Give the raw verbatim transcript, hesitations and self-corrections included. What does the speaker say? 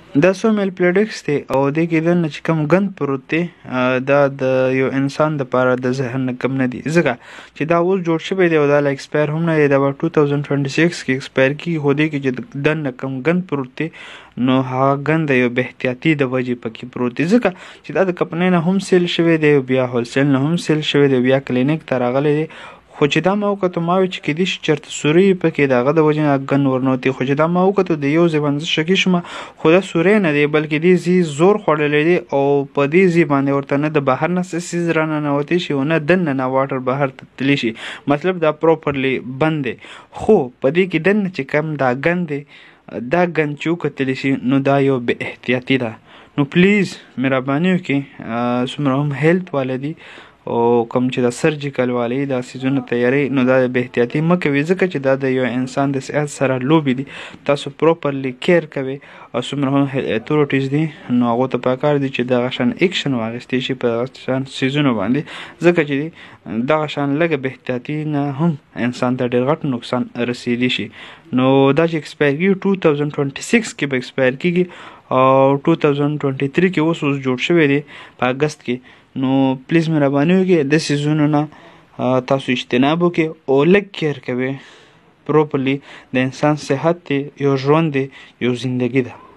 دا څو میل پلیډکس دی او دې کې دننه چې کوم ګند پروت دی دا د یو انسان دپاره د ذهن نه کم نه دی، ځکه چې دا اوس جوړ شوی دی او دا لا ایکسپایر هم نه دی، دا به ټو تاوزنډ ټوینټي سکس کې ایکسپایر کېږي. خو دې کې چې دننه کوم ګند پروت دی نو هغه ګند د یو بې احتیاطي د وجې پکې پروت دی، ځکه چې دا د کمپنۍ نه هم سیل شوی دی، بیا هولسیل نه هم سیل شوی دی، بیا کلینیک ته راغلی دی. خو چې دا ما وکتو ما وی چې کیدای شي چېرته سوری پکې د هغه د وجې نه ګن ورنوتې، خو چې دا ما وکتو د یو ځای باندې زه شکي شوم خو دا سوری نه دی بلکې دې ځي زور خوړلی دی او په دې ځای باندې ورته نه د بهر نه څه څیز راننوتی شي او نه دننه نه واټر بهر ته تللی شي، مطلب دا پروپرلی بند دی. خو په دې کې دننه چې کم دا ګند دی دا ګند چې وکتلی شي نو دا یو بې احتیاطي ده. نو پلیز مهرباني وکړئ څومره هم هیلت والا دي او کوم چې دا سرجیکل والی دا سیزونه تیاری نو دا بې احتیاطي مه کوئ، ځکه چې دا د یو انسان د صحت سره لوبې دي. تاسو پروپرلی کیر کوئ او څومره هم اتورټیز دي نو هغو ته پکار دي چې دغه شان اکشن واخیستی شي په دغه شان سیزونو باندې، ځکه چې دغه شان لږه بې احتیاطي نه هم انسان ته ډېر غټ نقصان رسیدلی شي. نو دا چې ایکسپایر کېږي ټو تاوزنډ ټوینټي سکس کې به ایکسپایر کېږي او ټو تاوزنډ ټوینټي تھری کې اوس اوس جوړ شوی دی په اګست کې. نو پلیز مهرباني وکړئ د سیزونو نه تاسو اجتناب وکړئ او لږ کیر کوئ. پروپرلی د انسان صحت دی، یو ژوند دی، یو زندگی ده.